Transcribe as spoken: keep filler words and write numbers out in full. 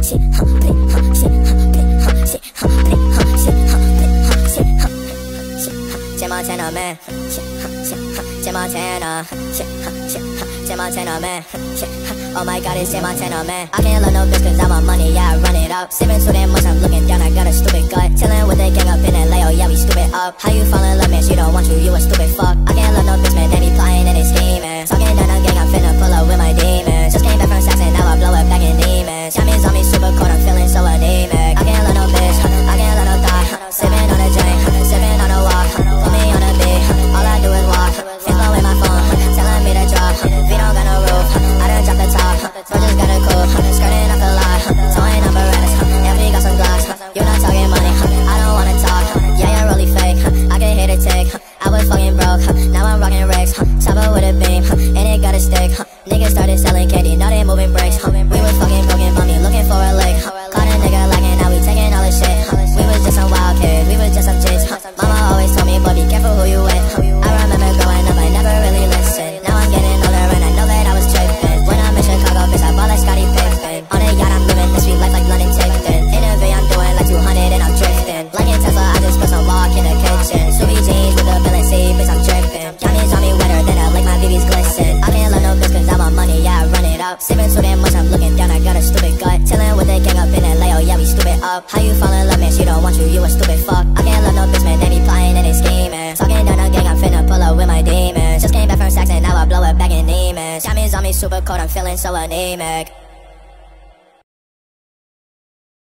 shit, huh, play, huh, shit, huh, play, huh, shit, huh, play, huh, shit, huh, play, huh, shit, huh, shit, huh, Montana man, shit, huh, shit, huh, Montana, shit, huh, shit, huh, Montana man, shit, huh, oh my God, it's Montana man. I can't love no bitch cause I want money, yeah, I run it up. Sipping too damn much, I'm looking down, I got a stupid gut. Chillin' with the gang up in L A, oh yeah, we stupid up. How you fall in love, man, she don't want you, you a stupid fuck. I can't love no bitch, man, they be plotting and they scheming. Talking down the gang, I'm finna pull up with my demons. Just came back from Saxon, now I blow it back in demons. Diamonds on me super cold, I'm feeling so anemic. I can't love no bitch, I can't love no thought. Sipping on a drink, sipping on a walk. Put me on a beat, all I do is walk. Feel low in my phone, telling me to drop. We don't got no roof, I done dropped the top. Bro just got a coupe, skirting up the lot. Towing up a rest, and we got some glass. You not talking money, I don't wanna talk. Yeah, you're really fake, I can hit a tick. I was fucking broke, now I'm rocking Rex. Chopper with a beam, and it got a stick. Niggas started selling candy, now they moving bricks. We was fucking broken mommy, looking for a lick. Caught a nigga lacking, now we taking all this shit. We was just some wild kids, we was just some jigs. Mama always told me, boy, be careful who you with. I remember growing up, I never really listened. Now I'm getting older and I know that I was tripping. When I'm in Chicago, bitch, I ball like Scottie Pippen. On a yacht, I'm living the street life like London Tipton. In a V, I'm doing like two hundred and I'm drifting. Like in Tesla, I just put some walk in the kitchen. Sweet jeans with a villain C, bitch, I'm dripping. Diamonds on me wetter than I like my B B's glisten. I can't love no bitch cause I want money, yeah, I run it up. Sipping too damn much, I'm looking down, I got a stupid gut. Chillin' with the gang up in L A, oh yeah, we stupid up. How you fall in love, man, she don't want you, you a stupid fuck. I can't love no bitch, man, they be plotting and they scheming. Talking down the gang, I'm finna pull up with my demons. Just came back from Saxon, now I blow it back in demons. Diamonds on me super cold, I'm feeling so anemic.